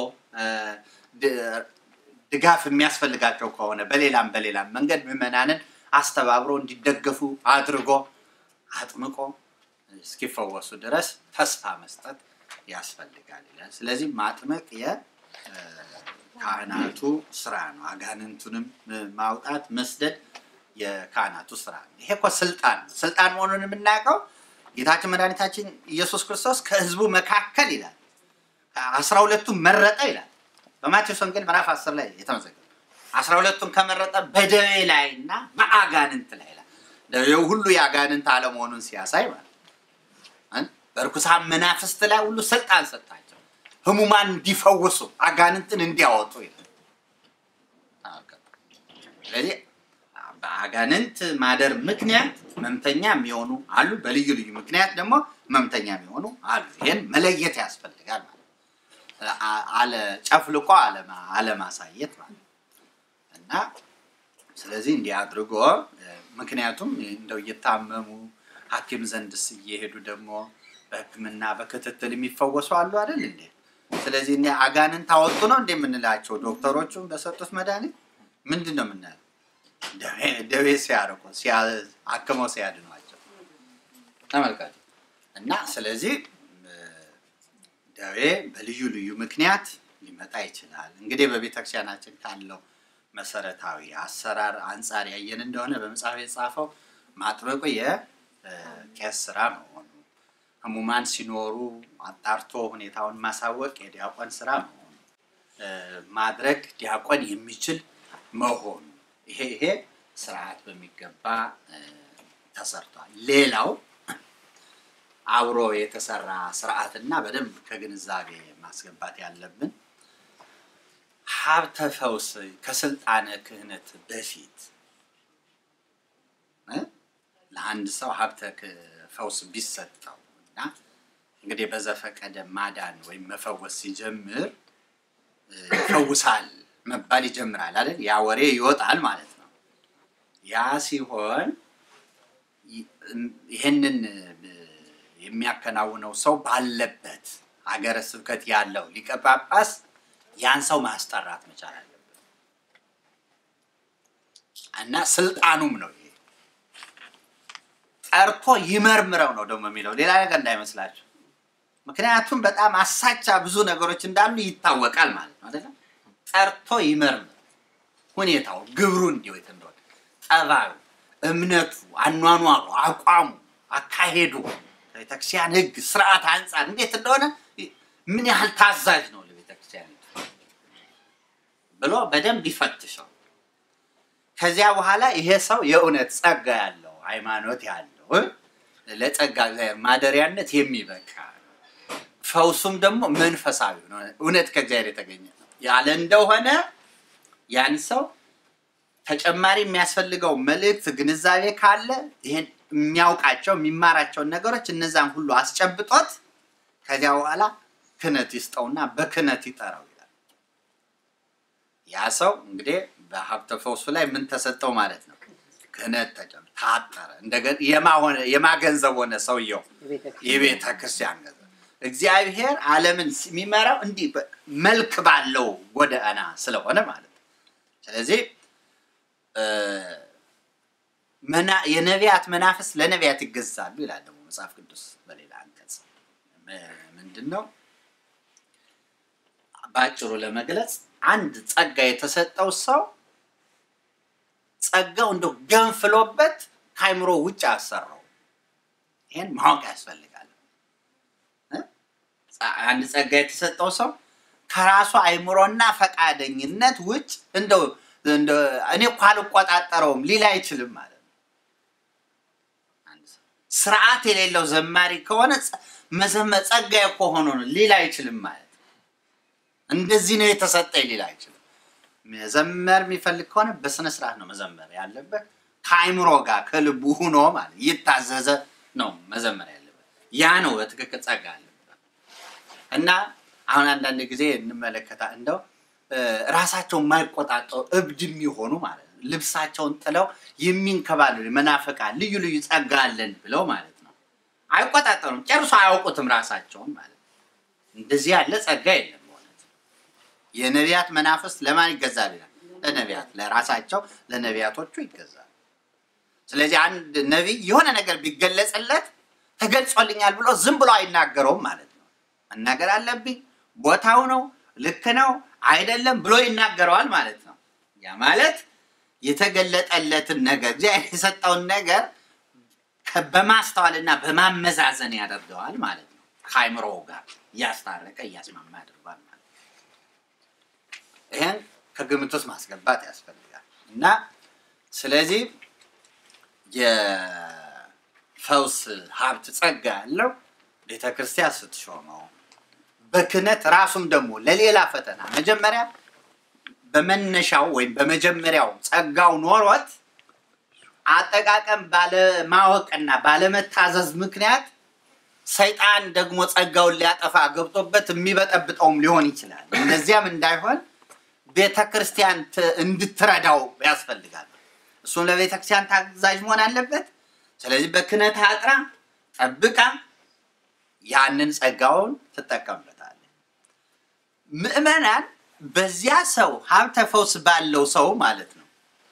ድጋፍ የሚያስፈልጋቸው ከሆነ በሌላም በሌላም መንገድ ምመናንን አስተባብሮ እንዲደገፉ አድርጎ አጥምቆ እስኪፈወሱ ድረስ ተስፋ መስጠት ያስፈልጋል ይላል ስለዚህ ማጥመቅ የካህናቱ ስራ ነው አጋንንቱንም ማውጣት መስደድ የካህናቱ ስራ ነው ይሄ እኮ ስልጣን ስልጣን መሆኑን የምናውቀው ጌታችን መድኃኒታችን ኢየሱስ ክርስቶስ ከህዝቡ መካከል ይላል አስራ ሁለቱን መረጠ ይላል በማቴዎስ ወንጌል ምዕራፍ አስር ላይ የተመዘገበ አስራ ሁለቱን ከመረጠ በደዌ ላይና በአጋንንት ላይ ይላል ደዌው ሁሉ ያጋንንት አለመሆኑን ሲያሳይ ማለት በርኩሳን መናፍስት ላይ ሁሉ ስልጣን ሰጣቸው ህሙማን እንዲፈውሱ አጋንንትን እንዲያወጡ ይላል ስለዚህ በአጋንንት ማደር ምክንያት መምተኛ የሚሆኑ አሉ በልዩ ልዩ ምክንያት ደግሞ መምተኛ የሚሆኑ አሉ ይሄን መለየት ያስፈልጋል ማለት አለ ጨፍልቆ አለማ አለማሳየት ማለት እና ስለዚህ እንዲያድርጎ ምክንያቱም እንደው እየታመሙ ሐኪም ዘንድስ እየሄዱ ደግሞ በህክምና በክትትል የሚፈወሱ አሉ አይደል እንዴ ስለዚህ እኛ አጋንንት አወጡ ነው እንደምንላቸው ዶክተሮቹ በሰጡት መድኃኒት ምንድነው የምናለው ደዌ ሲያረቁ ሲያከመው ሲያድኗቸው ተመልካች እና ስለዚህ ደዌ በልዩ ልዩ ምክንያት ሊመጣ ይችላል እንግዲህ በቤተክርስቲያናችን ካለው መሰረታዊ አሰራር አንፃር ያየን እንደሆነ በመጽሐፍ የጻፈው ማጥመቁ የቄስ ስራ ነው ህሙማን ሲኖሩ አጣርቶ ሁኔታውን ማሳወቅ የዲያቆን ስራ ነው ማድረግ ዲያቆን የሚችል መሆኑ ይሄ ይሄ ስርዓት በሚገባ ተሰርቷል ሌላው አብሮ የተሰራ ስርዓትና በደንብ ከግንዛቤ ማስገባት ያለብን ሀብተ ፈውስ ከስልጣነ ክህነት በፊት ለአንድ ሰው ሀብተ ፈውስ ቢሰጠውና እንግዲህ በዘፈቀደ ማዳን ወይም መፈወስ ሲጀምር ይፈውሳል መባል ይጀምራል አይደል ያ ወሬ ይወጣል ማለት ነው ያ ሲሆን ይሄንን የሚያከናውነው ሰው ባለበት ሀገረ ስብከት ያለው ሊቀ ጳጳስ ያን ሰው ማስጠራት መቻል አለበት እና ስልጣኑም ነው ይሄ ጠርቶ ይመርምረው ነው ደግሞ የሚለው ሌላ ነገር እንዳይመስላችሁ ምክንያቱም በጣም አሳቻ ብዙ ነገሮች እንዳሉ ይታወቃል ማለት ነው አይደል ጠርቶ ይመርምር ሁኔታው ግብሩ እንዲው እንደሆነ ጠባዩ እምነቱ አኗኗሩ አቋሙ አካሄዱ ለቤተክርስቲያን ህግ ስርዓት አንፃር እንዴት እንደሆነ ምን ያህል ታዛዥ ነው ለቤተክርስቲያን ብሎ በደንብ ይፈትሻል ከዚያ በኋላ ይሄ ሰው የእውነት ጸጋ ያለው ሃይማኖት ያለው ለጸጋ እግዚአብሔር ማደሪያነት የሚበቃ ፈውሱም ደግሞ መንፈሳዊ ነው እውነት ከእግዚአብሔር የተገኘ ነው ያለ እንደሆነ ያን ሰው ተጨማሪ የሚያስፈልገው መልእክት ግንዛቤ ካለ ይሄን የሚያውቃቸው የሚማራቸው ነገሮች እነዛን ሁሉ አስጨብጦት ከዚያ በኋላ ክህነት ይስጠውና በክህነት ይጠራው ይላል ያ ሰው እንግዲህ በሀብተ ፈውሱ ላይ ምን ተሰጠው ማለት ነው ክህነት ተጨም ታጠረ እንደገና የማሆነ የማገንዘብ ሆነ ሰውየው የቤተ ክርስቲያን ገንዘብ እግዚአብሔር ዓለምን የሚመራው እንዲህ መልክ ባለው ጎዳና ስለሆነ ማለት ነው ስለዚህ መና የነቢያት መናፍስ ለነቢያት ይገዛሉ ይላል ደግሞ መጽሐፍ ቅዱስ በሌላ አንቀጽ ምንድነው ባጭሩ ለመግለጽ አንድ ጸጋ የተሰጠው ሰው ጸጋው እንደው ገንፍሎበት ካይምሮ ውጭ አሰራው ይሄን ማወቅ ያስፈልጋል አንድ ጸጋ የተሰጠው ሰው ከራሱ አይምሮና ፈቃደኝነት ውጭ እንደው እንደው እኔ ቋል ቆጣጣረውም ሊላ አይችልም ማለት ነው አንድ ሰው ስርዓት የሌለው ዘማሪ ከሆነ መዘመ ጸጋ የሆነ ነው ሊላ አይችልም ማለት እንደዚህ ነው የተሰጠኝ ሊላ አይችልም መዘመር የሚፈልግ ከሆነ በስነ ስርዓት ነው መዘመር ያለበት ካይምሮ ጋር ከልቡ ሆኖ ማለት ይታዘዘ ነው መዘመር ያለበት ያ ነው በትክክል ጸጋ አለ እና አሁን አንዳንድ ጊዜ እንመለከታ እንደው ራሳቸው ማይቆጣጣው እብድም ይሆኑ ማለት ልብሳቸውን ጥለው የሚንከባለሉ መናፈቃን ልዩ ልዩ ጸጋ አለን ብለው ማለት ነው አይቆጣጣሩም ጨርሶ አያውቁትም ራሳቸውን ማለት እንደዚህ ያለ ጸጋ የለም ማለት የነቢያት መናፍስ ለማን ይገዛል ለነቢያት ለራሳቸው ለነቢያቶቹ ይገዛል ስለዚህ አንድ ነብይ የሆነ ነገር ቢገለጽለት ተገልጾልኛል ብሎ ዝም ብሎ አይናገረውም ማለት መናገር አለብኝ ቦታው ነው ልክ ነው አይደለም ብሎ ይናገራል ማለት ነው ያ ማለት የተገለጠለትን ነገር እግዚአብሔር የሰጠውን ነገር በማስተዋልና በማመዛዘን ያደርገዋል ማለት ነው ካይምሮው ጋር ያስታረቀ ያስማማ ያደርጋል ማለት ይሄን ከግምት ውስጥ ማስገባት ያስፈልጋል እና ስለዚህ የፈውስ ሀብት ጸጋ ያለው ቤተ ክርስቲያን ስትሾመው በክህነት ራሱም ደግሞ ለሌላ ፈተና መጀመሪያ በመነሻው ወይ በመጀመሪያው ጸጋው ኖሮት አጠቃቀም ባለ ማወቅና ባለ መታዘዝ ምክንያት ሰይጣን ደግሞ ጸጋውን ሊያጠፋ ገብቶበት የሚበጠብጠውም ሊሆን ይችላል እንደዚያም እንዳይሆን ቤተ ክርስቲያን እንድትረዳው ያስፈልጋል እሱን ለቤተ ክርስቲያን ታዛዥ መሆን አለበት ስለዚህ በክህነት አጥራ ጠብቃ ያንን ጸጋውን ተጠቀምበታል ምእመናን በዚያ ሰው ሀብተ ፈውስ ባለው ሰው ማለት ነው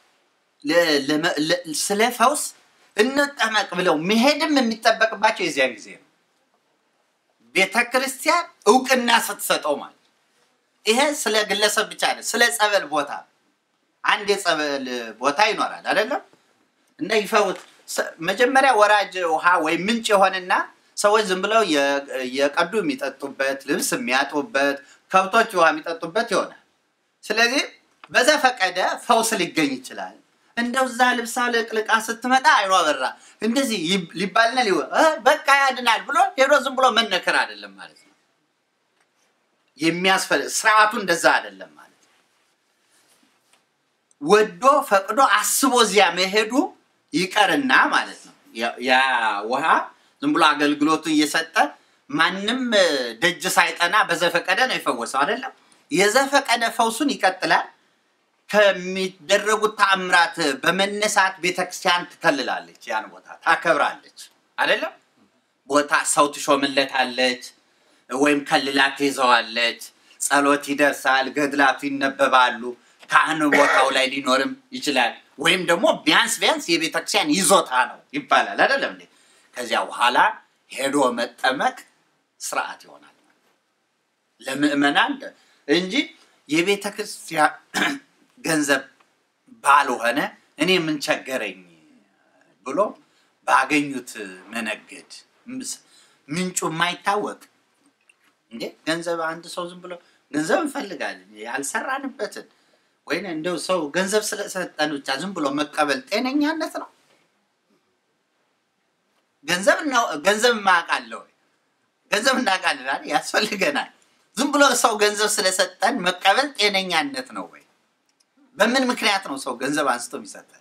ስለ ፈውስ እንጠመቅ ብለው መሄድም የሚጠበቅባቸው የዚያ ጊዜ ነው ቤተ ክርስቲያን ዕውቅና ስትሰጠው ማለት ይሄ ስለ ግለሰብ ብቻ አይደለም ስለ ጸበል ቦታ አንድ የጸበል ቦታ ይኖራል አይደለም እና ይፈውት መጀመሪያ ወራጅ ውሃ ወይ ምንጭ ይሆንና ሰዎች ዝም ብለው የቀዱ የሚጠጡበት ልብስ የሚያጡበት ከብቶች ውሃ የሚጠጡበት ይሆናል ስለዚህ በዘፈቀደ ፈውስ ሊገኝ ይችላል እንደው ዛ ልብሳ ለቅልቃ ስትመጣ አይኗ በራ እንደዚህ ሊባልና ሊወ በቃ ያድናል ብሎ ሄዶ ዝም ብሎ መነከር አይደለም ማለት ነው የሚያስፈልግ ስርዓቱ እንደዛ አይደለም ማለት ነው ወዶ ፈቅዶ አስቦ ዚያ መሄዱ ይቀርና ማለት ነው ያ ውሃ ዝም ብሎ አገልግሎቱ እየሰጠ ማንንም ደጅ ሳይጠና በዘፈቀደ ነው ይፈወሰው አይደለም የዘፈቀደ ፈውሱን ይቀጥላል ከሚደረጉት ተአምራት በመነሳት ቤተክርስቲያን ትከልላለች ያን ቦታ ታከብራለች አይደለም ቦታ ሰው ትሾምለታለች ወይም ከልላት ይዘዋለች ጸሎት ይደርሳል ገድላቱ ይነበባሉ ካህኑ ቦታው ላይ ሊኖርም ይችላል ወይም ደግሞ ቢያንስ ቢያንስ የቤተክርስቲያን ይዞታ ነው ይባላል አይደለም እንዴ ከዚያ በኋላ ሄዶ መጠመቅ ስርዓት ይሆናል ለምእመናን እንጂ የቤተክርስቲያን ገንዘብ ባልሆነ እኔ ምን ቸገረኝ ብሎ ባገኙት መነገድ ምንጩ ማይታወቅ እንዴ ገንዘብ አንድ ሰው ዝም ብሎ ገንዘብ እንፈልጋለን ያልሰራንበት ወይ እንደው ሰው ገንዘብ ስለሰጠን ብቻ ዝም ብሎ መቀበል ጤነኛነት ነው ገንዘብ ነው ገንዘብ ማቃለው ገንዘብ እናቃለን ያስፈልገናል ዝም ብሎ ሰው ገንዘብ ስለሰጠን መቀበል ጤነኛነት ነው ወይ በምን ምክንያት ነው ሰው ገንዘብ አንስቶ የሚሰጠን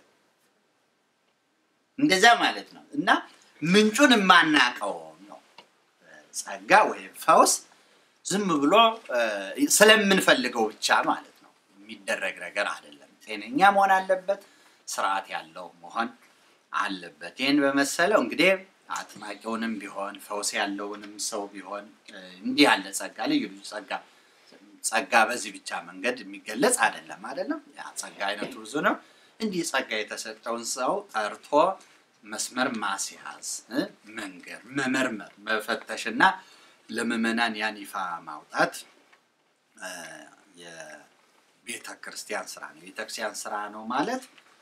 እንደዛ ማለት ነው እና ምንጩን ማናቀው ነው ጸጋ ወይ ፈውስ ዝም ብሎ ስለምንፈልገው ብቻ ማለት ነው የሚደረግ ነገር አይደለም ጤነኛ መሆን አለበት ስርዓት ያለው መሆን አለበት ይሄን በመሰለው እንግዲህ አጥማቂውንም ቢሆን ፈውስ ያለውንም ሰው ቢሆን እንዲህ ያለ ጸጋ ልዩ ልዩ ጸጋ ጸጋ በዚህ ብቻ መንገድ የሚገለጽ አይደለም አይደለም ያ ጸጋ አይነቱ ብዙ ነው እንዲህ ጸጋ የተሰጠውን ሰው ጠርቶ መስመር ማስያዝ መንገር መመርመር መፈተሽና ለምእመናን ያን ይፋ ማውጣት የቤተክርስቲያን ስራ ነው ቤተክርስቲያን ስራ ነው ማለት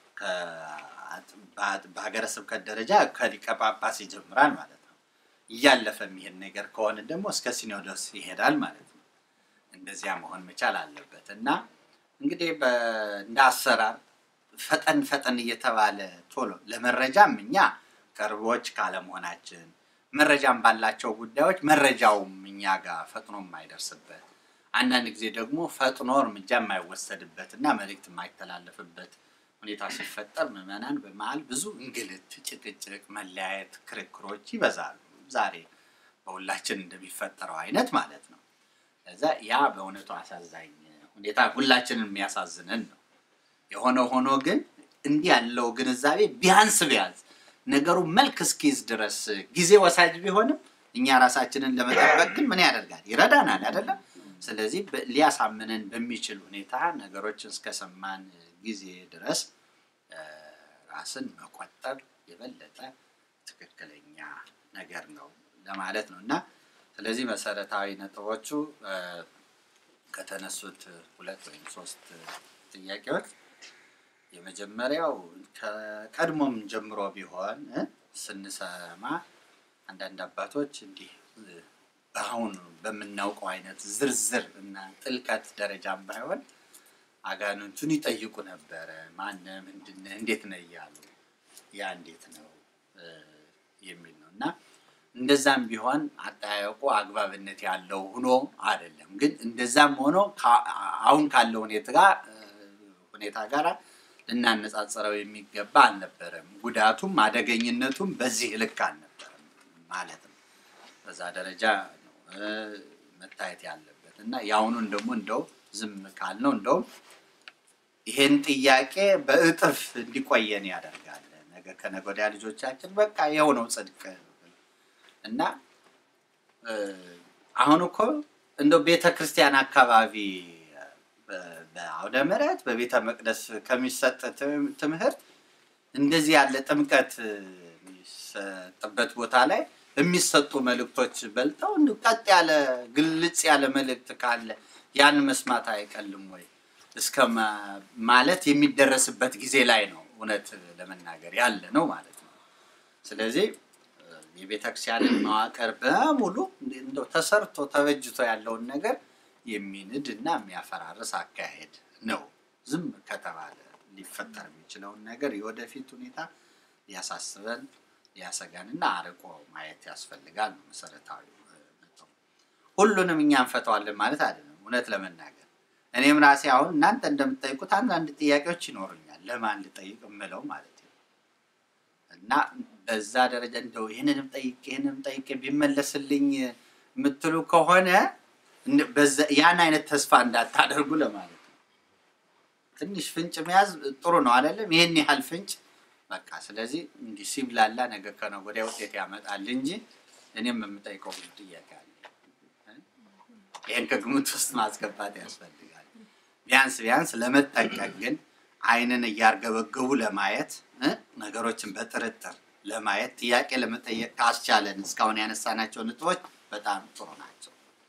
በሀገረ ስብከት ደረጃ ከሊቀ ጳጳስ ይጀምራል ማለት ነው ያለፈ የሚሄድ ነገር ከሆነ ደግሞ እስከ ሲኖዶስ ይሄዳል ማለት ነው እንደዚያ መሆን መቻል አለበትና እንግዲህ በእንዳሰራር ፈጠን ፈጠን እየተባለ ቶሎ ለመረጃም እኛ ቀርቦች ካለ መሆናችን መረጃም ባላቸው ጉዳዮች መረጃውም እኛ ጋር ፈጥኖ የማይደርስበት አንዳንድ ጊዜ ደግሞ ፈጥኖ እርምጃ የማይወሰድበትና መልእክት የማይተላለፍበት ሁኔታ ሲፈጠር ምእመናን በመሃል ብዙ እንግልት ጭቅጭቅ መለያየት ክርክሮች ይበዛሉ ዛሬ በሁላችን እንደሚፈጠረው አይነት ማለት ነው ለዛ ያ በእውነቱ አሳዛኝ ሁኔታ ሁላችንን የሚያሳዝነን ነው የሆነ ሆኖ ግን እንዲህ ያለው ግንዛቤ ቢያንስ ቢያንስ ነገሩ መልክ እስኪዝ ድረስ ጊዜ ወሳጅ ቢሆንም እኛ ራሳችንን ለመጠበቅ ግን ምን ያደርጋል ይረዳናል አይደለም ስለዚህ ሊያሳምነን በሚችል ሁኔታ ነገሮችን እስከሰማን ጊዜ ድረስ ራስን መቆጠብ የበለጠ ትክክለኛ ነገር ነው ለማለት ነውና ስለዚህ መሰረታዊ ነጥቦቹ ከተነሱት ሁለት ወይም ሶስት ጥያቄዎች የመጀመሪያው ከቀድሞም ጀምሮ ቢሆን ስንሰማ አንዳንድ አባቶች እንዲህ በአሁን በመናውቀው አይነት ዝርዝር እና ጥልቀት ደረጃም ባይሆን አጋንንቱን ይጠይቁ ነበር ማን ምንድነው እንዴት ነው ያሉ ያ እንዴት ነው የሚል ነውና እንደዛም ቢሆን አጣያቆ አግባብነት ያለው ሆኖ አይደለም ግን እንደዛም ሆኖ አሁን ካለው ሁኔታ ጋር ሁኔታ ጋር ልናነጻጽረው የሚገባ አልነበረም ጉዳቱም አደገኝነቱም በዚህ ልክ አልነበረም ማለት ነው በዛ ደረጃ ነው መታየት ያለበት እና ያውኑን ደግሞ እንደው ዝም ካልነው እንደው ይሄን ጥያቄ በእጥፍ እንዲቆየን ያደርጋል ነገ ከነገወዲያ ልጆቻችን በቃ የሆነው ጽድቅ እና አሁን እኮ እንደው ቤተክርስቲያን አካባቢ በአውደ ምሕረት በቤተ መቅደስ ከሚሰጥ ትምህርት እንደዚህ ያለ ጥምቀት የሚሰጥበት ቦታ ላይ የሚሰጡ መልእክቶች በልተው እንደው ቀጥ ያለ ግልጽ ያለ መልእክት ካለ ያን መስማት አይቀልም ወይ እስከ ማለት የሚደረስበት ጊዜ ላይ ነው እውነት ለመናገር ያለ ነው ማለት ነው ስለዚህ የቤተክርስቲያንን መዋቅር በሙሉ እንደው ተሰርቶ ተበጅቶ ያለው ነገር የሚንድና የሚያፈራርስ አካሄድ ነው ዝም ከተባለ ሊፈጠር የሚችለው ነገር የወደፊት ሁኔታ ያሳስበን ያሰጋንና አርቆ ማየት ያስፈልጋል መሰረታዊ ነው ሁሉንም እኛ እንፈታዋለን ማለት አይደለም እውነት ለመናገር እኔም ራሴ አሁን እናንተ እንደምትጠይቁት አንድ ጥያቄዎች ይኖሩኛል ለማን ልጠይቅ እምለው ማለት ነው እና በዛ ደረጃ እንደው ይሄንንም ጠይቄ ይሄንንም ጠይቄ ቢመለስልኝ ምትሉ ከሆነ በዛ ያን አይነት ተስፋ እንዳታደርጉ ለማለት ነው ትንሽ ፍንጭ መያዝ ጥሩ ነው አይደለም ይሄን ያህል ፍንጭ በቃ ስለዚህ እንዲህ ሲብላላ ነገር ከነው ወዲያው ውጤት ያመጣል እንጂ እኔም የምጠይቀው ጥያቄ አለ ይሄን ከግምት ውስጥ ማስገባት ያስፈልጋል ቢያንስ ቢያንስ ለመጠቀቅ ግን አይነን ያርገበገቡ ለማየት ነገሮችን በጥርጥር ለማየት ጥያቄ ለመጠየቅ ካስቻለን እስካሁን ያነሳናቸው ነጥቦች በጣም ጥሩ ናቸው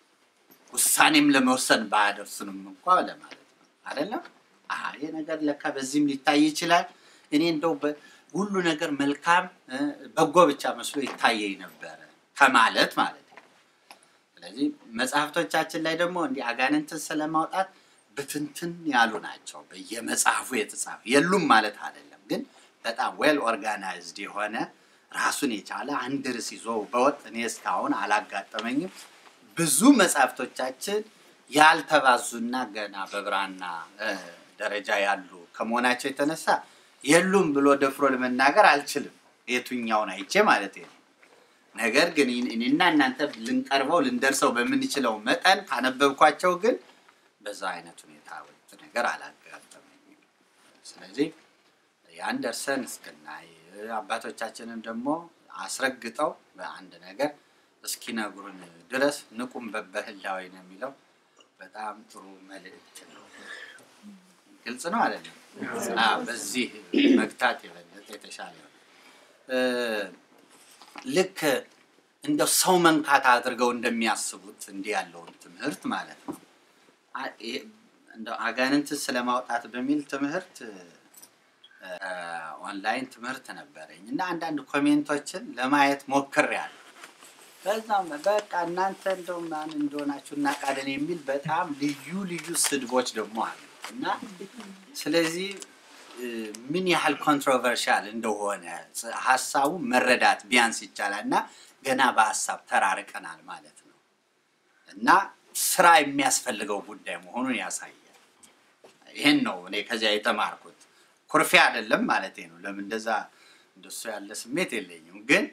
ውሳኔም ለመወሰን ባያደርሱንም እንኳን ለማለት ነው አይደለም አይ ነገር ለካ በዚህም ሊታይ ይችላል እኔ እንደው ሁሉ ነገር መልካም በጎ ብቻ መስሎ ይታየኝ ነበር ከማለት ማለት ነው ስለዚህ መጽሐፍቶቻችን ላይ ደግሞ እንዲ አጋንንትን ስለማውጣት በትንትን ያሉ ናቸው በየመጽሐፉ የተጻፈ የሉም ማለት አይደለም ግን በጣም ዌል ኦርጋናይዝድ የሆነ ራሱን የቻለ አንድ ርዕስ ይዞ በወጥ እኔ እስካሁን አላጋጠመኝም ብዙ መጽሐፍቶቻችን ያልተባዙና ገና በብራና ደረጃ ያሉ ከመሆናቸው የተነሳ የሉም ብሎ ደፍሮ ለመናገር አልችልም የቱኛውን አይቼ ማለት ነው ነገር ግን እኔና እናንተ ልንቀርበው ልንደርሰው በመንችለው መጠን ካነበብኳቸው ግን በዛ አይነት ሁኔታ ወጥ ነገር አላጋጠመኝም ስለዚህ ያን ደርሰን እስከናይ አባቶቻችንን ደግሞ አስረግጠው በአንድ ነገር እስኪነግሩን ድረስ ንቁም በበህላው ነው የሚለው በጣም ጥሩ መልእክት ነው ግልጽ ነው አይደል አ በዚህ መክታት የበለጠ የተሻለ ልክ እንደው ሰው መንካት አድርገው እንደሚያስቡት እንዲህ ያለው ትምህርት ማለት ነው እንደው አጋንንት ስለማውጣት በሚል ትምህርት ኦንላይን ትምህርት ነበርኝ እና አንዳንድ ኮሜንቶችን ለማየት ሞክሬያለሁ በዛም በቃ እናንተ እንደው ማን እንደሆናችሁ እናቃለን የሚል በጣም ልዩ ልዩ ስድቦች ደግሞ አሉ እና ስለዚህ ምን ያህል ኮንትሮቨርሻል እንደሆነ ሐሳቡ መረዳት ቢያንስ ይቻላልና ገና በሐሳብ ተራርቀናል ማለት ነው እና ስራ የሚያስፈልገው ጉዳይ መሆኑን ያሳያል ይሄን ነው እኔ ከዚያ የተማርኩት ኩርፊያ አይደለም ማለት ነው ለምን እንደዛ እንደሱ ያለ ስሜት የለኝም ግን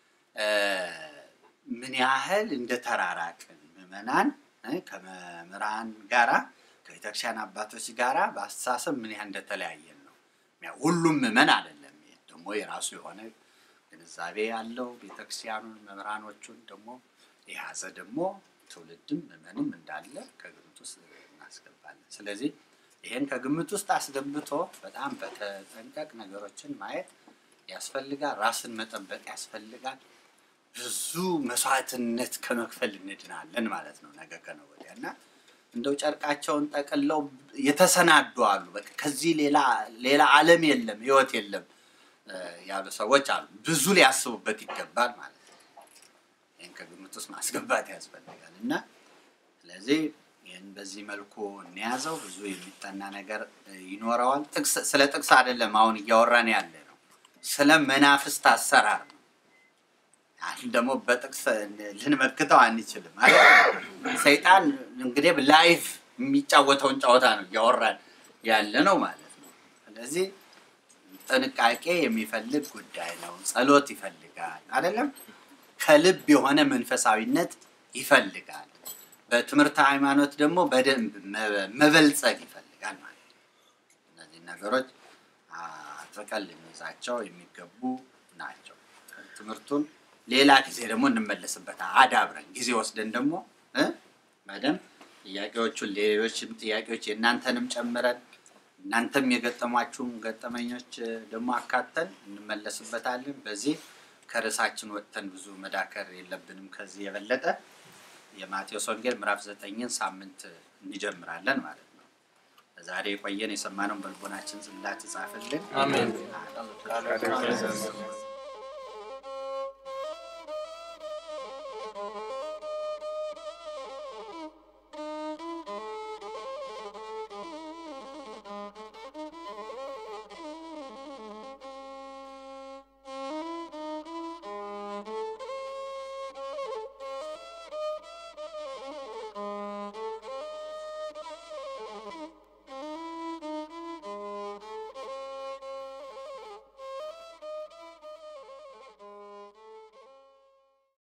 ምን ያህል እንደተራራቅን መመናን ከመምራን ጋራ ከቤተክርስቲያን አባቶች ጋራ በአስተሳሰብ ምን ያህል እንደተለያየን ነው ሁሉም መመን አይደለም ደግሞ የራሱ የሆነ ግንዛቤ ያለው ቤተክርስቲያኑን መምራኖቹን ደግሞ የያዘ ደግሞ ትውልድም መመንም እንዳለ ከግምት ውስጥ እናስገባለን ስለዚህ ይሄን ከግምት ውስጥ አስገብቶ በጣም በተጠንቀቅ ነገሮችን ማየት ያስፈልጋል ራስን መጠበቅ ያስፈልጋል ብዙ መስዋዕትነት ከመክፈል እንድናለን ማለት ነው ነገ ከነገ ወዲያና እንደው ጨርቃቸውን ጠቅለው የተሰናዱ አሉ በቃ ከዚህ ሌላ ሌላ ዓለም የለም ህይወት የለም ያሉ ሰዎች አሉ ብዙ ሊያስቡበት ይገባል ማለት ነው ይሄን ከግምት ውስጥ ማስገባት ያስፈልጋልና ስለዚህ ይሄን በዚህ መልኩ እንያዘው ብዙ የሚጠና ነገር ይኖራል ጥቅስ ስለ ጥቅስ አይደለም አሁን እያወራን ያለ ነው ስለ መናፍስት አሰራር አሁን ደግሞ በጥቅስ ልንመክተው አንችልም አይደል ሰይጣን እንግዲህ ላይቭ የሚጫወተውን ጨዋታ ነው ያወራን ያለ ነው ማለት ነው ስለዚህ ጥንቃቄ የሚፈልግ ጉዳይ ነው ጸሎት ይፈልጋል አይደለም ከልብ የሆነ መንፈሳዊነት ይፈልጋል በትምህርት ሃይማኖት ደግሞ በደንብ መበልጸግ ይፈልጋል ማለት ነው እነዚህ ነገሮች አጥብቀን ልንይዛቸው የሚገቡ ናቸው ትምህርቱን ሌላ ጊዜ ደግሞ እንመለስበት አዳብረን ጊዜ ወስደን ደግሞ እ ማደም ጥያቄዎቹን ሌሎችም ጥያቄዎች የናንተንም ጨምረን እናንተም የገጠማችሁን ገጠመኞች ደግሞ አካተን እንመለስበታለን በዚህ ከርሳችን ወጥተን ብዙ መዳከር የለብንም ከዚህ የበለጠ የማቴዎስ ወንጌል ምዕራፍ ዘጠኝን ሳምንት እንጀምራለን ማለት ነው ዛሬ ቆየን የሰማነውን በልቦናችን ጽላት ጻፈልን አሜን